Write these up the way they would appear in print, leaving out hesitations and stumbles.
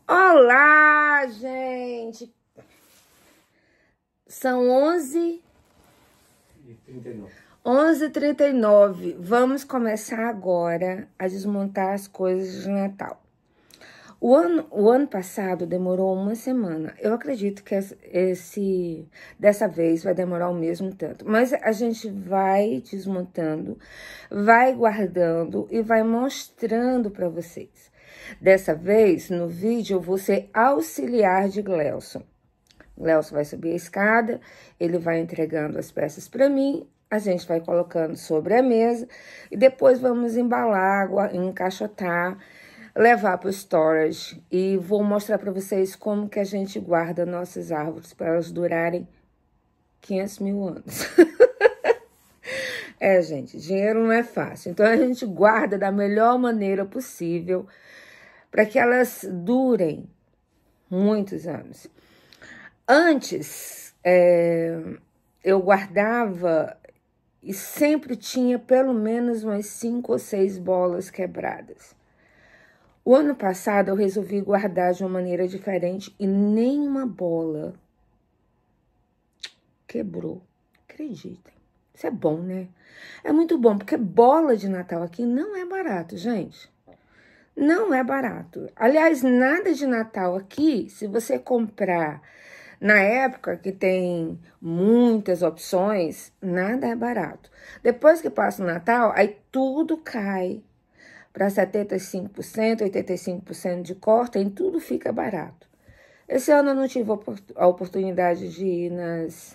Olá, gente! São 11h39. Vamos começar agora a desmontar as coisas de Natal. O ano passado demorou uma semana. Eu acredito que dessa vez vai demorar o mesmo tanto. Mas a gente vai desmontando, vai guardando e vai mostrando para vocês. Dessa vez, no vídeo, eu vou ser auxiliar de Glelson. Glelson vai subir a escada, ele vai entregando as peças para mim, a gente vai colocando sobre a mesa e depois vamos embalar, encaixotar, levar para o storage e vou mostrar para vocês como que a gente guarda nossas árvores para elas durarem 500 mil anos. Gente, dinheiro não é fácil, então a gente guarda da melhor maneira possível para que elas durem muitos anos. Antes, eu guardava e sempre tinha pelo menos umas 5 ou 6 bolas quebradas. O ano passado eu resolvi guardar de uma maneira diferente e nenhuma bola quebrou. Acreditem. Isso é bom, né? É muito bom, porque bola de Natal aqui não é barato, gente. Não é barato. Aliás, nada de Natal aqui, se você comprar na época que tem muitas opções, nada é barato. Depois que passa o Natal, aí tudo cai para 75%, 85% de corte, e tudo fica barato. Esse ano eu não tive a oportunidade de ir nas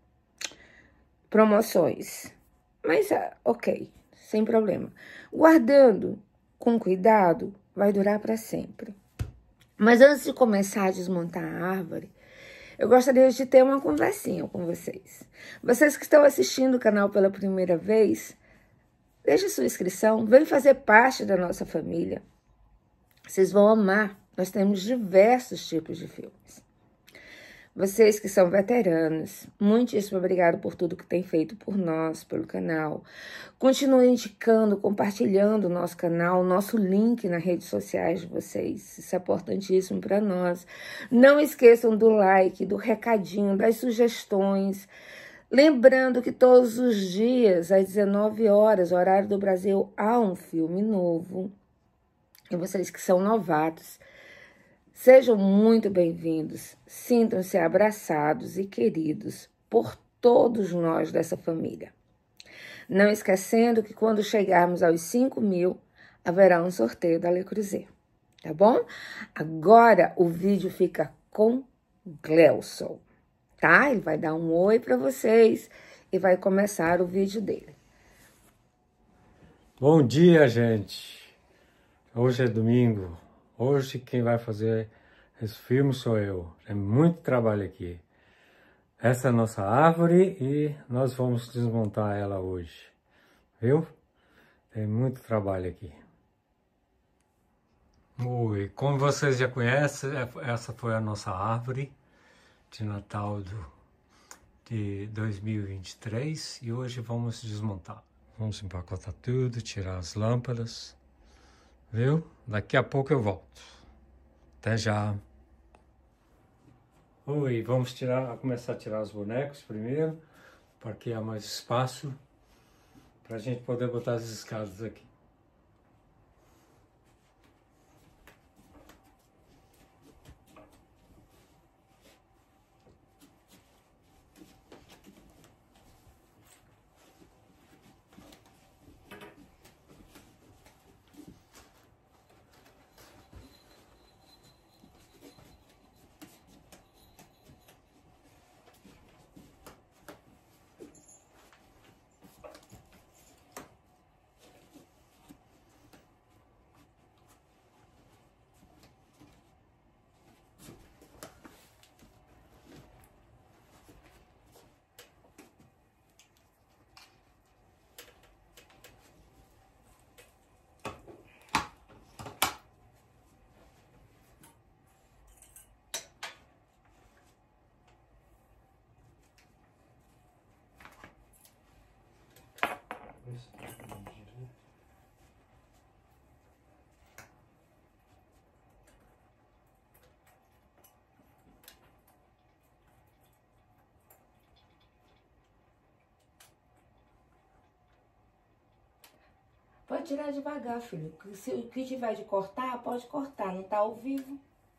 promoções, mas ok, sem problema. Guardando com cuidado, vai durar para sempre. Mas antes de começar a desmontar a árvore, eu gostaria de ter uma conversinha com vocês. Vocês que estão assistindo o canal pela primeira vez, deixe sua inscrição, vem fazer parte da nossa família. Vocês vão amar, nós temos diversos tipos de filmes. Vocês que são veteranos, muitíssimo obrigado por tudo que tem feito por nós, pelo canal. Continuem indicando, compartilhando o nosso canal, o nosso link nas redes sociais de vocês. Isso é importantíssimo para nós. Não esqueçam do like, do recadinho, das sugestões. Lembrando que todos os dias, às 19 horas, horário do Brasil, há um filme novo. E vocês que são novatos, sejam muito bem-vindos, sintam-se abraçados e queridos por todos nós dessa família. Não esquecendo que quando chegarmos aos 5.000, haverá um sorteio da Le Creuset, tá bom? Agora o vídeo fica com Glelson, tá? Ele vai dar um oi para vocês e vai começar o vídeo dele. Bom dia, gente! Hoje é domingo. Hoje quem vai fazer esse filme sou eu. Tem muito trabalho aqui. Essa é a nossa árvore e nós vamos desmontar ela hoje. Viu? Tem muito trabalho aqui. Oi, como vocês já conhecem, essa foi a nossa árvore de Natal de 2023 e hoje vamos desmontar. Vamos empacotar tudo, tirar as lâmpadas. Viu? Daqui a pouco eu volto. Até já. Oi, vamos começar a tirar os bonecos primeiro, para que há mais espaço para a gente poder botar as escadas aqui. Pode tirar devagar, filho. Se o que tiver de cortar, pode cortar. Não tá ao vivo.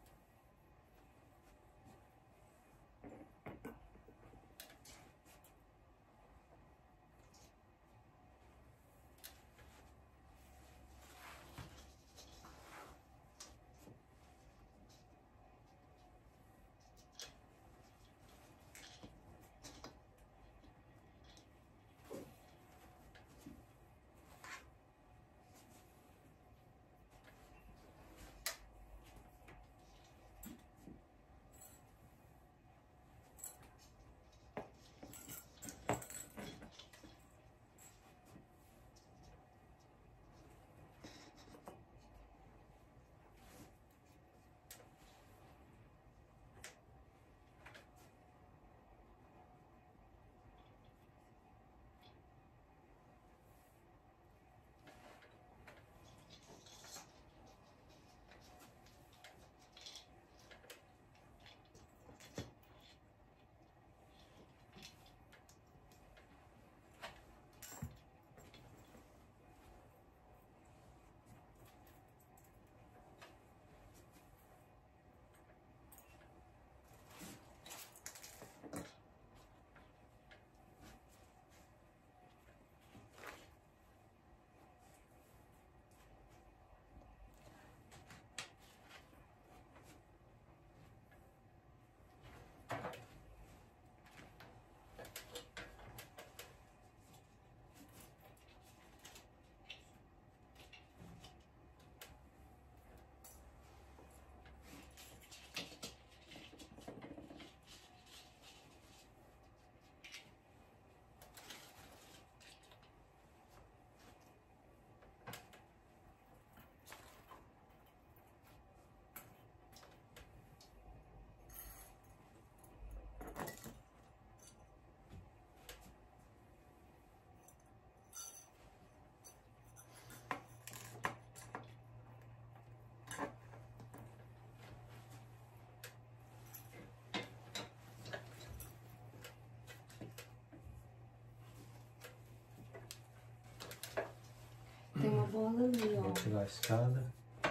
Tem uma bola ali, ó. Vou tirar a escada.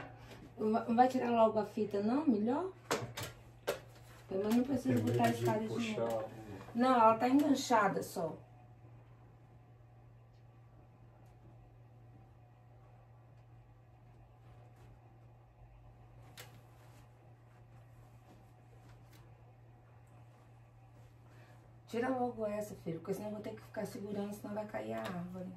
Não vai tirar logo a fita, não? Melhor? Pelo menos não precisa botar a escada de novo. Não, ela tá enganchada só. Tira logo essa, filho, porque senão eu vou ter que ficar segurando, senão vai cair a árvore.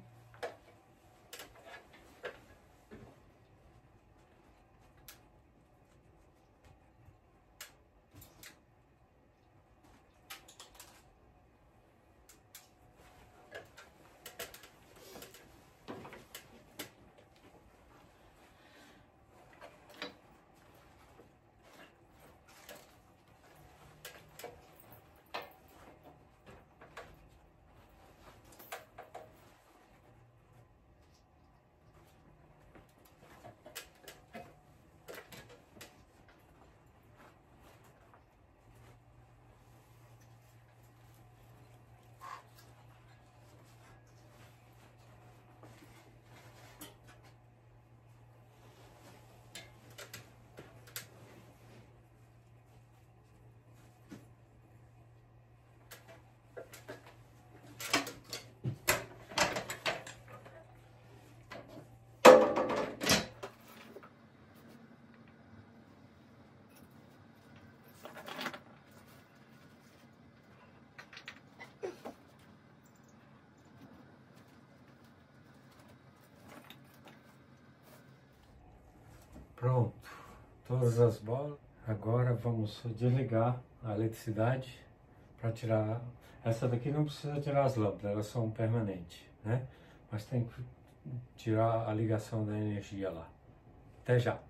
Pronto, todas as bolas. Agora vamos desligar a eletricidade para tirar. Essa daqui não precisa tirar as lâmpadas, elas são permanentes, né? Mas tem que tirar a ligação da energia lá. Até já.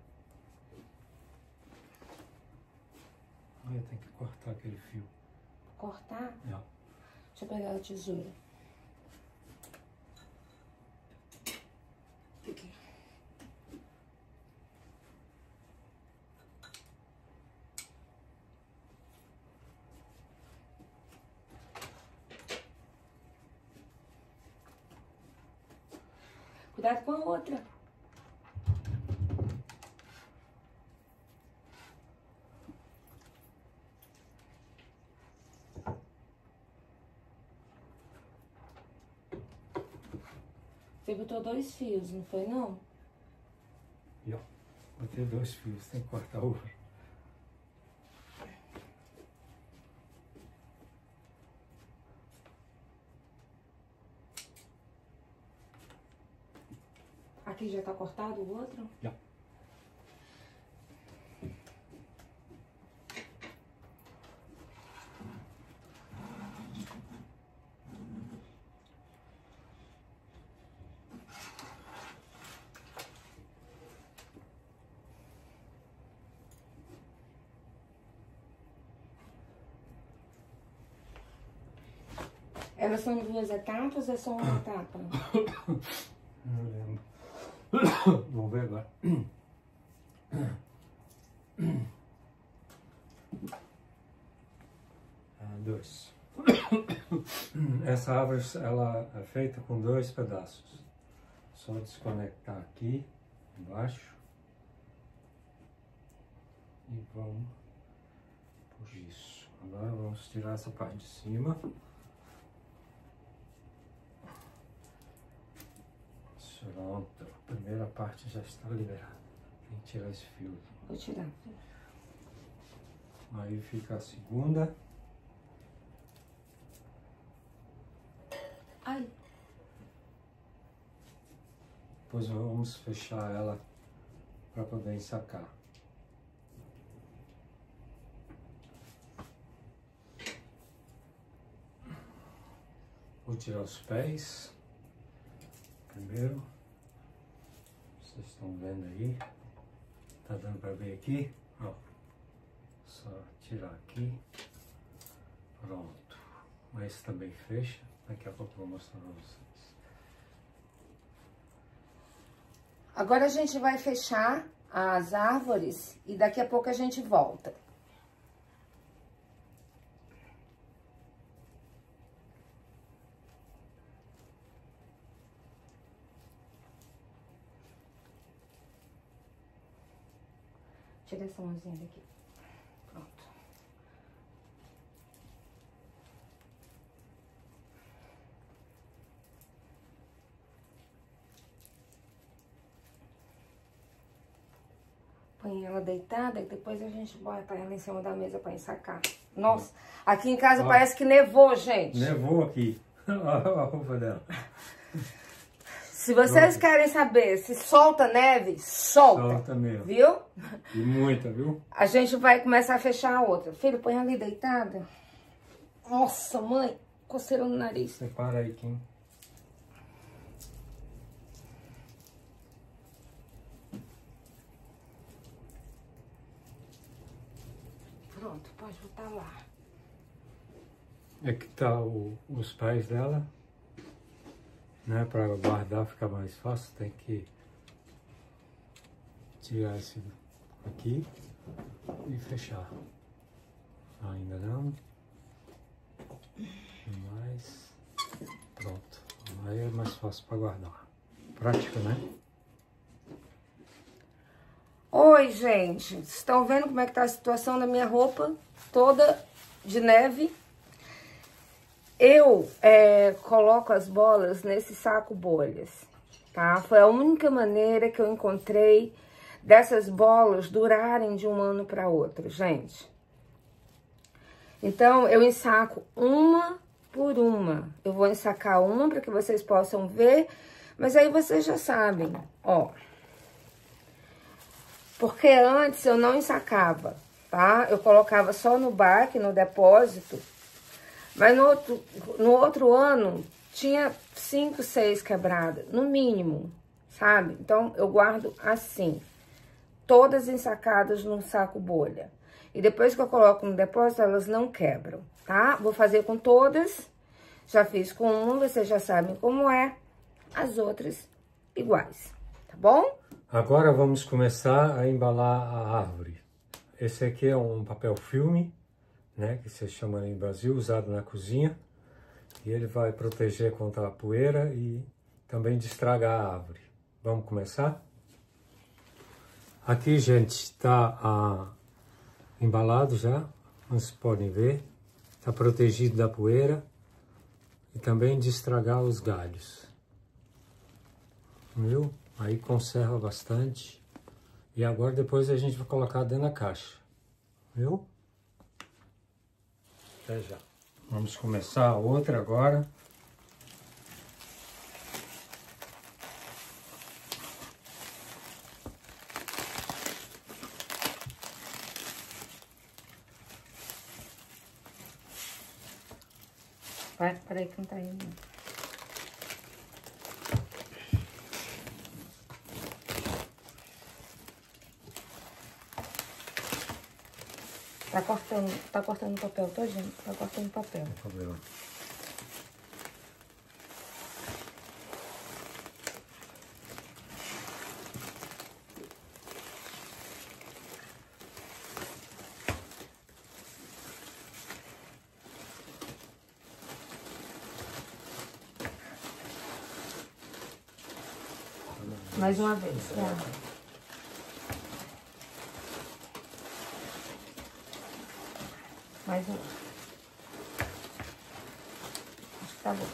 Eu tenho que cortar aquele fio. Cortar? Não. Deixa eu pegar a tesoura. Aqui. Cuidado com a outra. Você botou 2 fios, não foi não? E ó, botei 2 fios, tem que cortar o outro. Aqui já tá cortado o outro? Já. Elas são 2 etapas ou é só uma etapa? Não lembro. Vamos ver agora. Dois. Essa árvore ela é feita com 2 pedaços. Só desconectar aqui embaixo e vamos por isso. Agora vamos tirar essa parte de cima. Pronto, a primeira parte já está liberada. Tem que tirar esse fio aqui. Vou tirar. Aí fica a segunda. Ai. Depois vamos fechar ela para poder ensacar. Vou tirar os pés. Primeiro, vocês estão vendo aí, tá dando para ver aqui, ó, só tirar aqui, pronto, mas esse também fecha, daqui a pouco eu vou mostrar para vocês. Agora a gente vai fechar as árvores e daqui a pouco a gente volta. Tira essa mãozinha daqui. Pronto. Põe ela deitada e depois a gente bota ela em cima da mesa para ensacar. Nossa, aqui em casa parece que nevou, gente. Nevou aqui. Olha a roupa dela. Se vocês querem saber se solta neve, solta. Solta mesmo. Viu? E muita, viu? A gente vai começar a fechar a outra. Filho, põe ali deitada. Nossa, mãe, coceira no nariz. Separa aí, Kim. Pronto, pode botar lá. Aqui tá os pés dela. Né, para guardar ficar mais fácil, tem que tirar esse aqui e fechar. Ainda não. Mas pronto. Aí é mais fácil para guardar. Prática, né? Oi, gente. Estão vendo como é que tá a situação da minha roupa? Toda de neve. Eu coloco as bolas nesse saco bolhas, tá? Foi a única maneira que eu encontrei dessas bolas durarem de um ano para outro, gente. Então, eu ensaco uma por uma. Eu vou ensacar uma para que vocês possam ver, mas aí vocês já sabem, ó. Porque antes eu não ensacava, tá? Eu colocava só no baque, no depósito. Mas no outro ano, tinha 5, 6 quebradas, no mínimo, sabe? Então, eu guardo assim, todas ensacadas num saco bolha. E depois que eu coloco no depósito, elas não quebram, tá? Vou fazer com todas, já fiz com uma, vocês já sabem como é, as outras iguais, tá bom? Agora vamos começar a embalar a árvore. Esse aqui é um papel filme, né, que se chama em Brasil, usado na cozinha, e ele vai proteger contra a poeira e também destragar a árvore. Vamos começar? Aqui, gente, está embalado já, como vocês podem ver. Está protegido da poeira e também de estragar os galhos. Viu? Aí conserva bastante. E agora depois a gente vai colocar dentro da caixa. Viu? Até já. Vamos começar a outra agora. Peraí que não tá indo. Tá cortando o papel todinho. Tá cortando o papel. Não tem problema. Mais uma vez, tá? Mais uma. Acho que tá bom.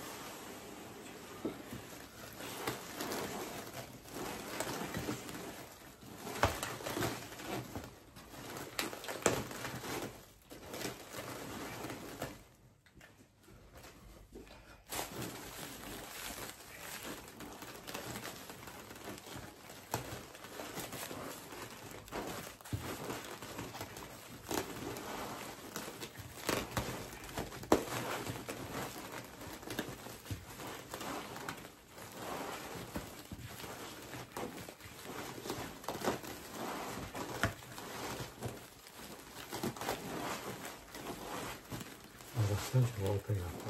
Bastante volta aí, ó.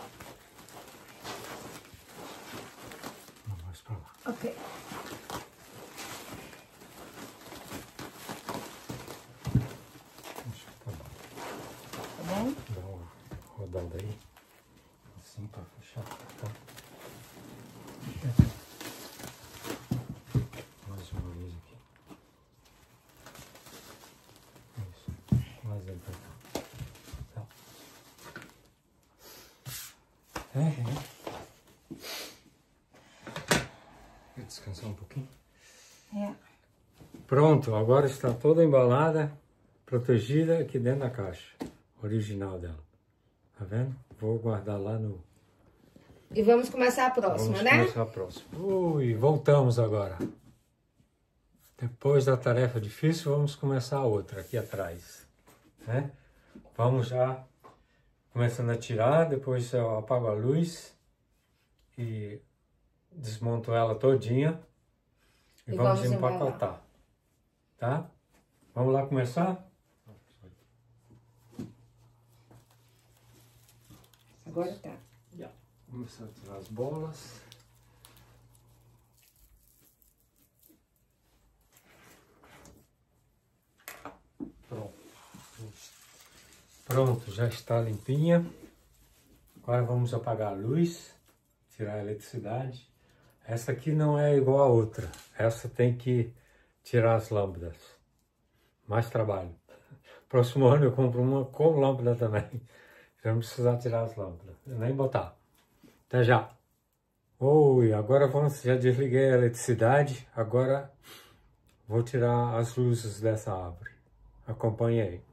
Vamos mais pra lá. Ok. Acho que tá bom. Tá bom? Dá uma rodada aí. Assim pra fechar, tá? Mais uma vez aqui. Isso. Mais ele pra cá. Tá. Quer descansar um pouquinho? É. Pronto, agora está toda embalada, protegida aqui dentro da caixa original dela. Tá vendo? Vou guardar lá no... E vamos começar a próxima, Vamos né? começar a próxima. Ui, voltamos agora. Depois da tarefa difícil, vamos começar a outra aqui atrás, né? Vamos já começando a tirar, depois eu apago a luz e desmonto ela todinha e vamos empacotar, tá? Vamos lá começar? Agora tá. Já. Começar a tirar as bolas. Pronto. Pronto, já está limpinha. Agora vamos apagar a luz, tirar a eletricidade. Essa aqui não é igual a outra. Essa tem que tirar as lâmpadas. Mais trabalho. Próximo ano eu compro uma com lâmpada também. Já não precisar tirar as lâmpadas. Nem botar. Até já. Oi, agora vamos. Já desliguei a eletricidade. Agora vou tirar as luzes dessa árvore. Acompanhe aí.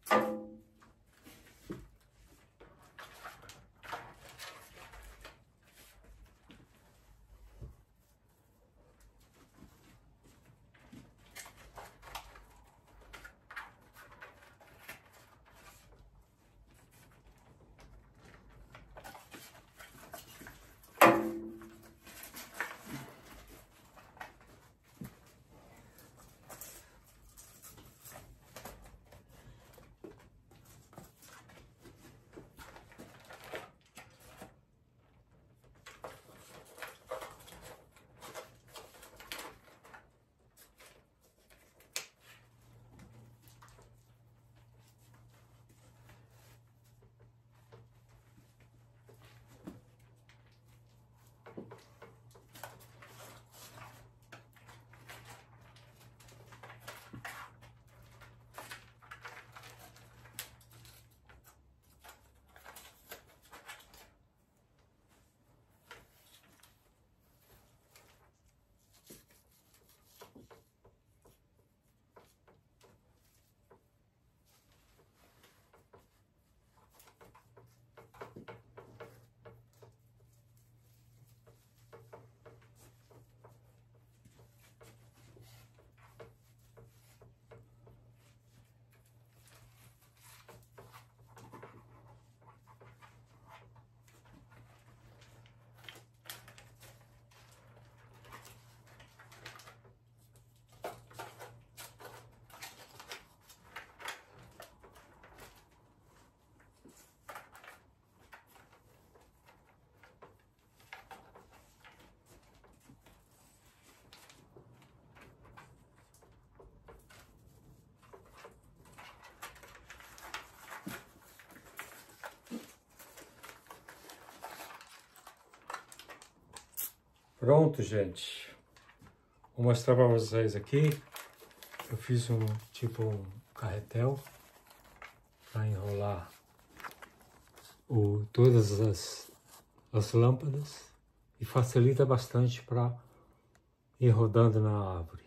Pronto, gente. Vou mostrar para vocês aqui. Eu fiz um carretel para enrolar todas as lâmpadas e facilita bastante para ir rodando na árvore.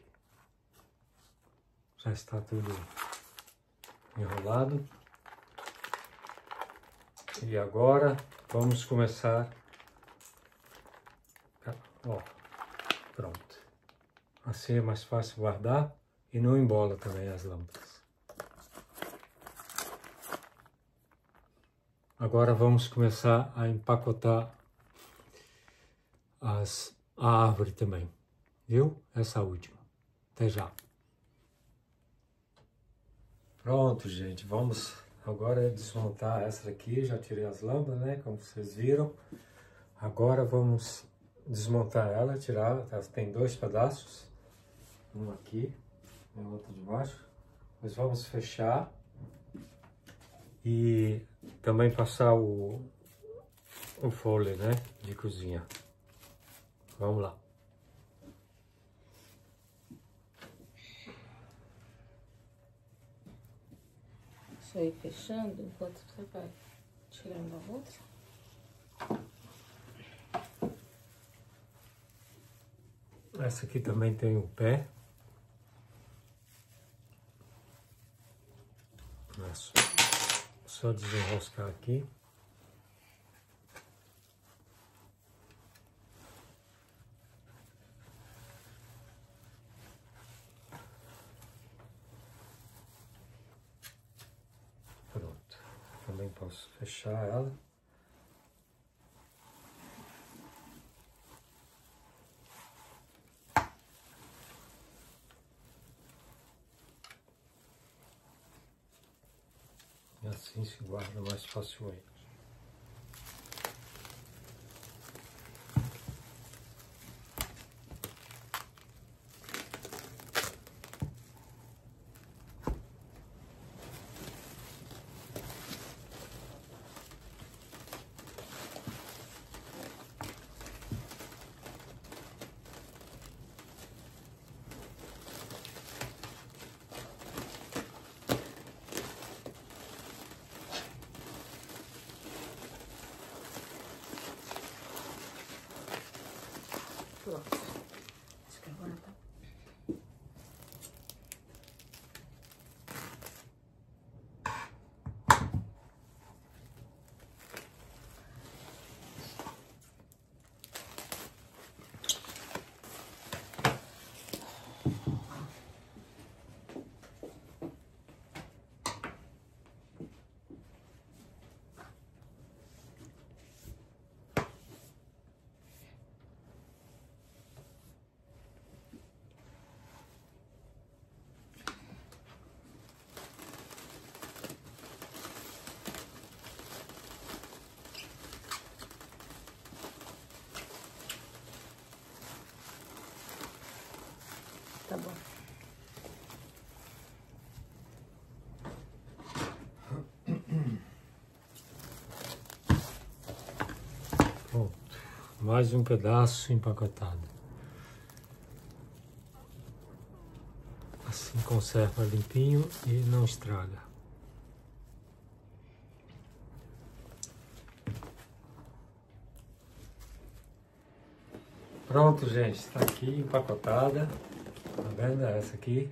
Já está tudo enrolado. E agora vamos começar. Ó, pronto. Assim é mais fácil guardar e não embola também as lâmpadas. Agora vamos começar a empacotar a árvore também, viu? Essa última. Até já. Pronto, gente. Vamos agora desmontar essa daqui. Já tirei as lâmpadas, né? Como vocês viram. Agora vamos desmontar ela, tirar. Ela tem dois pedaços. Um aqui e outro de baixo. Nós vamos fechar e também passar o fole, né? De cozinha. Vamos lá. Isso aí fechando enquanto você vai tirando a outra. Essa aqui também tem o pé. Só desenroscar aqui. Pronto. Também posso fechar ela. E assim se guarda mais facilmente. Mais um pedaço empacotado. Assim conserva limpinho e não estraga. Pronto, gente, está aqui empacotada. Tá vendo? Essa aqui.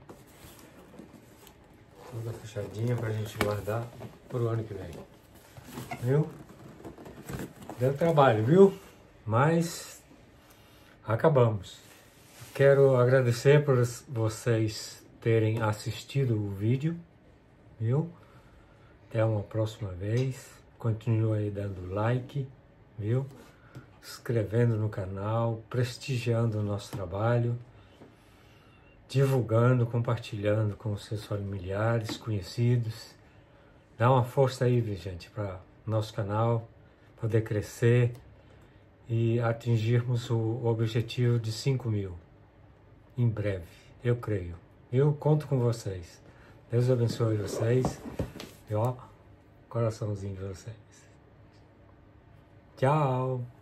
Toda fechadinha pra gente guardar pro ano que vem. Viu? Deu trabalho, viu? Mas acabamos. Quero agradecer por vocês terem assistido o vídeo, viu? Até uma próxima vez. Continue aí dando like, viu? Se inscrevendo no canal, prestigiando o nosso trabalho, divulgando, compartilhando com os seus familiares, conhecidos. Dá uma força aí, gente, para o nosso canal poder crescer e atingirmos o objetivo de 5.000 em breve, eu creio. Eu conto com vocês. Deus abençoe vocês. E ó, coraçãozinho de vocês. Tchau!